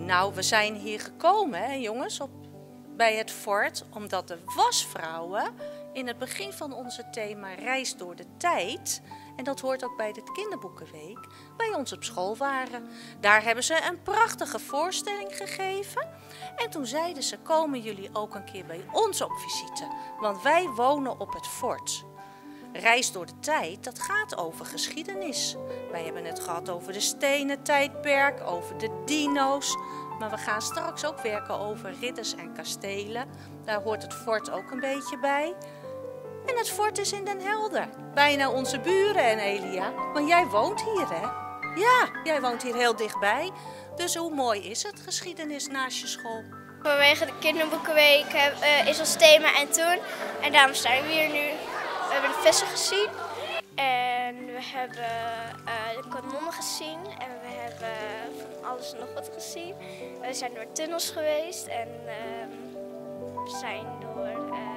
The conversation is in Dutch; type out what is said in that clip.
Nou, we zijn hier gekomen, hè, jongens, bij het fort, omdat de wasvrouwen in het begin van onze thema Reis door de tijd, en dat hoort ook bij de kinderboekenweek, bij ons op school waren. Daar hebben ze een prachtige voorstelling gegeven. En toen zeiden ze, komen jullie ook een keer bij ons op visite, want wij wonen op het fort. Reis door de tijd, dat gaat over geschiedenis. Wij hebben het gehad over de stenen tijdperk, over de dino's. Maar we gaan straks ook werken over ridders en kastelen. Daar hoort het fort ook een beetje bij. En het fort is in Den Helder. Bijna onze buren, en Elia. Want jij woont hier, hè? Ja, jij woont hier heel dichtbij. Dus hoe mooi is het, geschiedenis naast je school? Vanwege de kinderboekenweek is ons thema en toen. En daarom staan we hier nu. We hebben de vissen gezien. En we hebben de kanonnen gezien. En we hebben van alles en nog wat gezien. We zijn door tunnels geweest. En we zijn door